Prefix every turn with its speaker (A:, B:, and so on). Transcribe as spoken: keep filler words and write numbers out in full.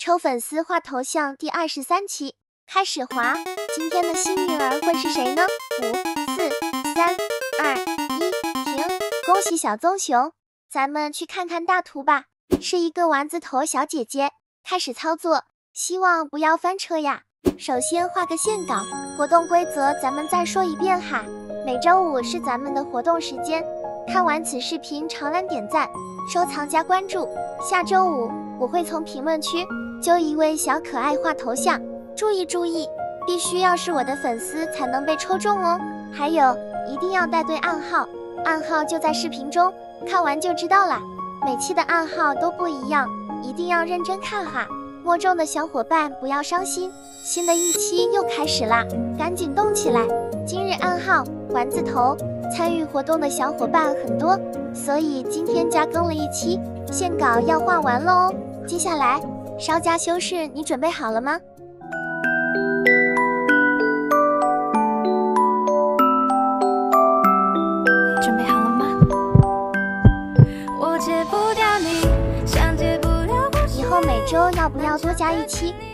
A: 抽粉丝画头像第二十三期开始滑，今天的幸运儿会是谁呢？五、四、三、二、一，停！恭喜小棕熊，咱们去看看大图吧。是一个丸子头小姐姐，开始操作，希望不要翻车呀。首先画个线稿，活动规则咱们再说一遍哈。每周五是咱们的活动时间，看完此视频长按点赞、收藏加关注。下周五我会从评论区揪一位小可爱画头像，注意注意，必须要是我的粉丝才能被抽中哦。还有一定要带对暗号，暗号就在视频中，看完就知道啦。每期的暗号都不一样，一定要认真看哈。摸中的小伙伴不要伤心，新的一期又开始啦，赶紧动起来！今日暗号丸子头，参与活动的小伙伴很多，所以今天加更了一期，线稿要画完了哦。接下来稍加修饰，你准备好了吗？
B: 准备好了吗？我戒不掉你，想戒不了。
A: 以后每周要不要多加一期？